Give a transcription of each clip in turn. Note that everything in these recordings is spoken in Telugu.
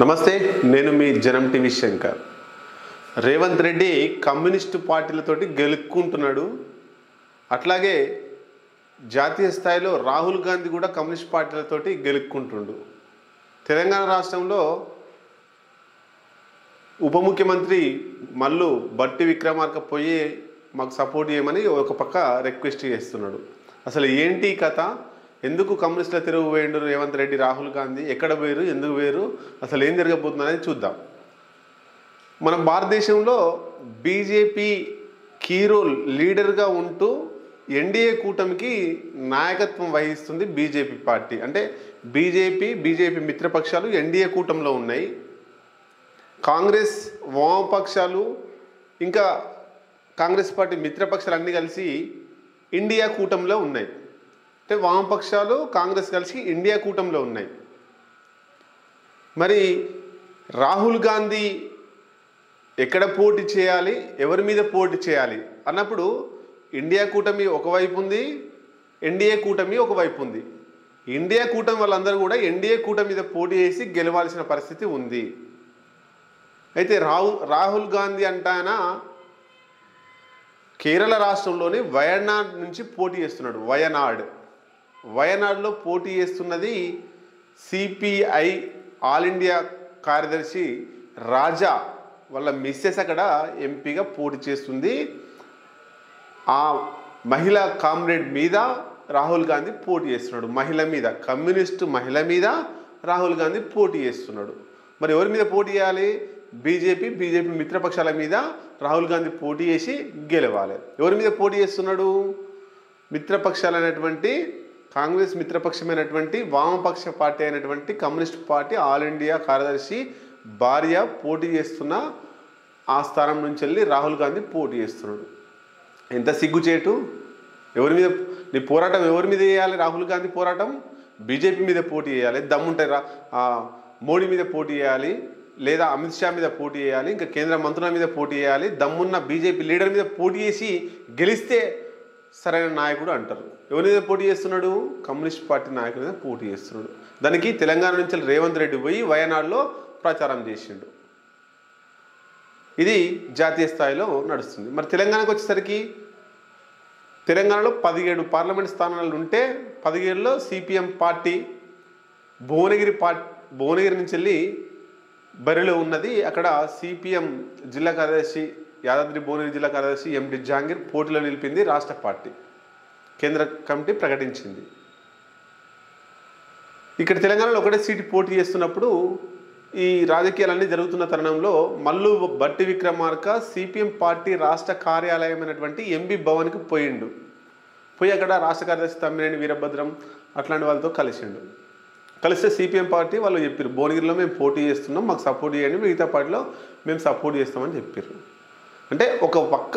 నమస్తే, నేను మీ జనం టీవీ శంకర్. రేవంత్ రెడ్డి కమ్యూనిస్టు పార్టీలతోటి గెలుక్కుంటున్నాడు. అట్లాగే జాతీయ స్థాయిలో రాహుల్ గాంధీ కూడా కమ్యూనిస్ట్ పార్టీలతోటి గెలుక్కుంటుండు. తెలంగాణ రాష్ట్రంలో ఉప ముఖ్యమంత్రి మల్లు బట్టి విక్రమార్క పోయి మాకు సపోర్ట్ చేయమని ఒక పక్క రిక్వెస్ట్ చేస్తున్నాడు. అసలు ఏంటి కథ? ఎందుకు కమ్యూనిస్టుల తిరుగు వేయండు రేవంత్ రెడ్డి, రాహుల్ గాంధీ? ఎక్కడ వేరు, ఎందుకు వేరు, అసలు ఏం జరగబోతుందనేది చూద్దాం. మన భారతదేశంలో బీజేపీ కీరోల్ లీడర్గా ఉంటూ ఎన్డీఏ కూటమికి నాయకత్వం వహిస్తుంది బీజేపీ పార్టీ. అంటే బీజేపీ మిత్రపక్షాలు ఎన్డీఏ కూటమిలో ఉన్నాయి. కాంగ్రెస్, వామపక్షాలు, ఇంకా కాంగ్రెస్ పార్టీ మిత్రపక్షాలు అన్నీ కలిసి ఇండియా కూటమిలో ఉన్నాయి. అంటే వామపక్షాలు, కాంగ్రెస్ కలిసి ఇండియా కూటమిలో ఉన్నాయి. మరి రాహుల్ గాంధీ ఎక్కడ పోటీ చేయాలి, ఎవరి మీద పోటీ చేయాలి అన్నప్పుడు ఇండియా కూటమి ఒకవైపు ఉంది, ఎన్డీఏ కూటమి ఒకవైపు ఉంది. ఇండియా కూటమి వాళ్ళందరూ కూడా ఎన్డీఏ కూటమి మీద పోటీ చేసి గెలవాల్సిన పరిస్థితి ఉంది. అయితే రాహుల్ గాంధీ అంటాయన కేరళ రాష్ట్రంలోని వయనాడ్ నుంచి పోటీ చేస్తున్నాడు. వయనాడ్లో పోటీ చేస్తున్నది సిపిఐ ఆల్ ఇండియా కార్యదర్శి రాజా వాళ్ళ మిస్సెస్ అక్కడ ఎంపీగా పోటీ చేస్తుంది. ఆ మహిళా కామ్రేడ్ మీద రాహుల్ గాంధీ పోటీ చేస్తున్నాడు. మహిళ మీద, కమ్యూనిస్టు మహిళ మీద రాహుల్ గాంధీ పోటీ చేస్తున్నాడు. మరి ఎవరి మీద పోటీ చేయాలి? బీజేపీ మిత్రపక్షాల మీద రాహుల్ గాంధీ పోటీ చేసి గెలవాలి. ఎవరి మీద పోటీ చేస్తున్నాడు? మిత్రపక్షాలైనటువంటి కాంగ్రెస్ మిత్రపక్షమైనటువంటి వామపక్ష పార్టీ అయినటువంటి కమ్యూనిస్ట్ పార్టీ ఆల్ ఇండియా కార్యదర్శి భార్య పోటీ చేస్తున్న ఆ స్థానం నుంచి వెళ్ళి రాహుల్ గాంధీ పోటీ చేస్తున్నాడు. ఎంత సిగ్గుచేటు! ఎవరి మీద నీ పోరాటం? ఎవరి మీద చేయాలి రాహుల్ గాంధీ పోరాటం? బీజేపీ మీద పోటీ చేయాలి, దమ్ముంటే మోడీ మీద పోటీ చేయాలి, లేదా అమిత్ షా మీద పోటీ చేయాలి, ఇంకా కేంద్ర మంత్రుల మీద పోటీ చేయాలి. దమ్మున్న బీజేపీ లీడర్ మీద పోటీ చేసి గెలిస్తే సరైన నాయకుడు అంటారు. ఎవరి మీద పోటీ చేస్తున్నాడు? కమ్యూనిస్ట్ పార్టీ నాయకుడి మీద పోటీ చేస్తున్నాడు. దానికి తెలంగాణ నుంచి రేవంత్ రెడ్డి పోయి వయనాడులో ప్రచారం చేసిండు. ఇది జాతీయ స్థాయిలో నడుస్తుంది. మరి తెలంగాణకు వచ్చేసరికి తెలంగాణలో 17 పార్లమెంట్ స్థానాలు ఉంటే 17లో సిపిఎం పార్టీ భువనగిరి నుంచి వెళ్ళి బరిలో ఉన్నది. అక్కడ సిపిఎం జిల్లా కార్యదర్శి, యాదాద్రి భువనగిరి జిల్లా కార్యదర్శి ఎండి జహాంగీర్ పోటీలో నిలిపింది రాష్ట్ర పార్టీ. కేంద్ర కమిటీ ప్రకటించింది. ఇక్కడ తెలంగాణలో ఒకటే సీటు పోటీ చేస్తున్నప్పుడు ఈ రాజకీయాలన్నీ జరుగుతున్న తరుణంలో మల్లు బట్టి విక్రమార్క సిపిఎం పార్టీ రాష్ట్ర కార్యాలయమైనటువంటి ఎంబీ భవన్కి పోయి అక్కడ రాష్ట్ర కార్యదర్శి తమ్మినేని వీరభద్రం అట్లాంటి వాళ్ళతో కలిస్తే సిపిఎం పార్టీ వాళ్ళు చెప్పారు, భువనగిరిలో మేము పోటీ చేస్తున్నాం, మాకు సపోర్ట్ చేయండి, మిగతా పార్టీలో మేము సపోర్ట్ చేస్తామని చెప్పారు. అంటే ఒక పక్క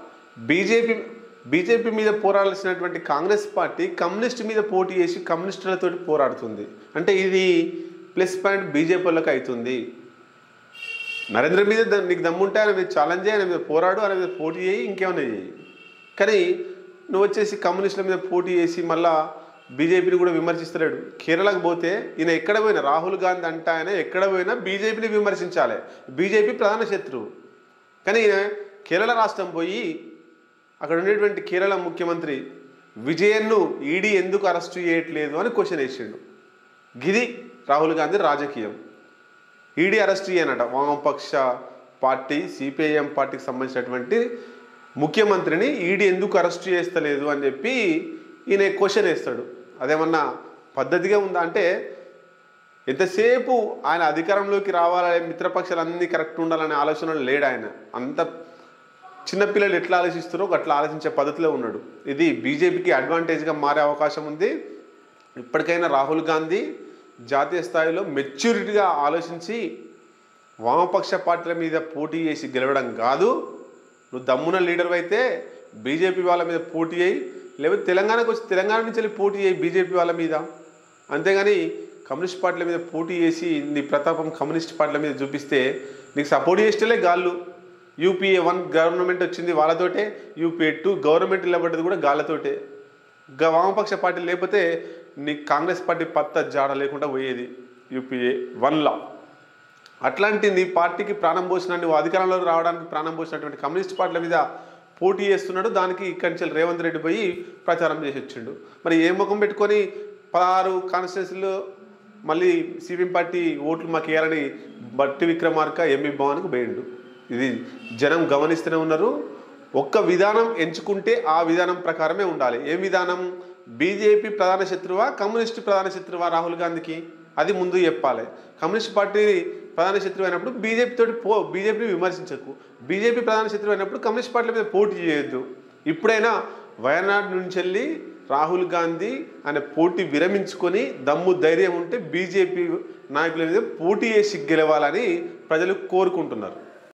బీజేపీ మీద పోరాడాల్సినటువంటి కాంగ్రెస్ పార్టీ కమ్యూనిస్ట్ మీద పోటీ చేసి కమ్యూనిస్టులతో పోరాడుతుంది. అంటే ఇది ప్లస్ పాయింట్ బీజేపీ వాళ్ళకి అవుతుంది. నరేంద్ర మీద నీకు దమ్ముంటే ఆయన మీద ఛాలెంజ్ చేయి, ఆయన మీద పోరాడు, ఆయన మీద పోటీ చేయి, ఇంకేమైనా చేయి. కానీ నువ్వు వచ్చేసి కమ్యూనిస్టుల మీద పోటీ చేసి మళ్ళా బీజేపీని కూడా విమర్శిస్తున్నాడు. కేరళకు పోతే ఈయన ఎక్కడ పోయినా, రాహుల్ గాంధీ అంటే ఆయన ఎక్కడ పోయినా బీజేపీని విమర్శించాలి, బీజేపీ ప్రధాన శత్రువు. కానీ ఈయన కేరళ రాష్ట్రం పోయి అక్కడ ఉండేటువంటి కేరళ ముఖ్యమంత్రి విజయన్ను ఈడీ ఎందుకు అరెస్టు చేయట్లేదు అని క్వశ్చన్ వేసిండు. గిది రాహుల్ గాంధీ రాజకీయం. ఈడీ అరెస్ట్ చేయనట వామపక్ష పార్టీ సిపిఐఎం పార్టీకి సంబంధించినటువంటి ముఖ్యమంత్రిని ఈడీ ఎందుకు అరెస్టు చేస్తలేదు అని చెప్పి ఈయన క్వశ్చన్ వేస్తాడు. అదేమన్నా పద్ధతిగా ఉందా? అంటే ఎంతసేపు ఆయన అధికారంలోకి రావాలనే మిత్రపక్షాలు అన్నీ కరెక్ట్ ఉండాలనే ఆలోచనలు లేడు ఆయన. అంత చిన్నపిల్లలు ఎట్లా ఆలోచిస్తారో అట్లా ఆలోచించే పద్ధతిలో ఉన్నాడు. ఇది బీజేపీకి అడ్వాంటేజ్గా మారే అవకాశం ఉంది. ఇప్పటికైనా రాహుల్ గాంధీ జాతీయ స్థాయిలో మెచ్యూరిటీగా ఆలోచించి వామపక్ష పార్టీల మీద పోటీ చేసి గెలవడం కాదు, నువ్వు దమ్మున లీడర్ అయితే బీజేపీ వాళ్ళ మీద పోటీ చేయి, లేకపోతే తెలంగాణకు వచ్చి తెలంగాణ నుంచి వెళ్ళి పోటీ చేయి బీజేపీ వాళ్ళ మీద. అంతేగాని కమ్యూనిస్ట్ పార్టీల మీద పోటీ చేసి నీ ప్రతాపం కమ్యూనిస్ట్ పార్టీల మీద చూపిస్తే నీకు సపోర్ట్ చేసేలే గాళ్ళు. యూపీఏ 1 గవర్నమెంట్ వచ్చింది వాళ్ళతోటే, యూపీఏ 2 గవర్నమెంట్ నిలబడ్డది కూడా గాళ్ళతోటే. వామపక్ష పార్టీ లేకపోతే నీ కాంగ్రెస్ పార్టీ పత్త జాడ లేకుండా పోయేది యూపీఏ 1లా. అట్లాంటిది పార్టీకి ప్రాణం పోసిన, నువ్వు అధికారంలోకి రావడానికి ప్రాణం పోసినటువంటి కమ్యూనిస్ట్ పార్టీల మీద పోటీ చేస్తున్నాడు. దానికి ఇక్కడి నుంచి రేవంత్ రెడ్డి పోయి ప్రచారం చేసి వచ్చిండు. మరి ఏ ముఖం పెట్టుకొని 16 కాన్స్టిట్యున్సీలు మళ్ళీ సిపిఎం పార్టీ ఓట్లు మాకు వేయాలని బట్టి విక్రమార్క ఎంఈ భవన్కు పోయిండు. ఇది జనం గమనిస్తూనే ఉన్నారు. ఒక్క విధానం ఎంచుకుంటే ఆ విధానం ప్రకారమే ఉండాలి. ఏ విధానం? బీజేపీ ప్రధాన శత్రువా, కమ్యూనిస్ట్ ప్రధాన శత్రువా రాహుల్ గాంధీకి? అది ముందు చెప్పాలి. కమ్యూనిస్ట్ పార్టీ ప్రధాన శత్రువు అయినప్పుడు బీజేపీ విమర్శించకు. బీజేపీ ప్రధాన శత్రువు అయినప్పుడు కమ్యూనిస్ట్ పార్టీల మీద పోటీ చేయొద్దు. ఇప్పుడైనా వయనాడు నుంచి వెళ్ళి రాహుల్ గాంధీ అనే పోటీ విరమించుకొని దమ్ము ధైర్యం ఉంటే బీజేపీ నాయకుల మీద పోటీ చేసి గెలవాలని ప్రజలు కోరుకుంటున్నారు.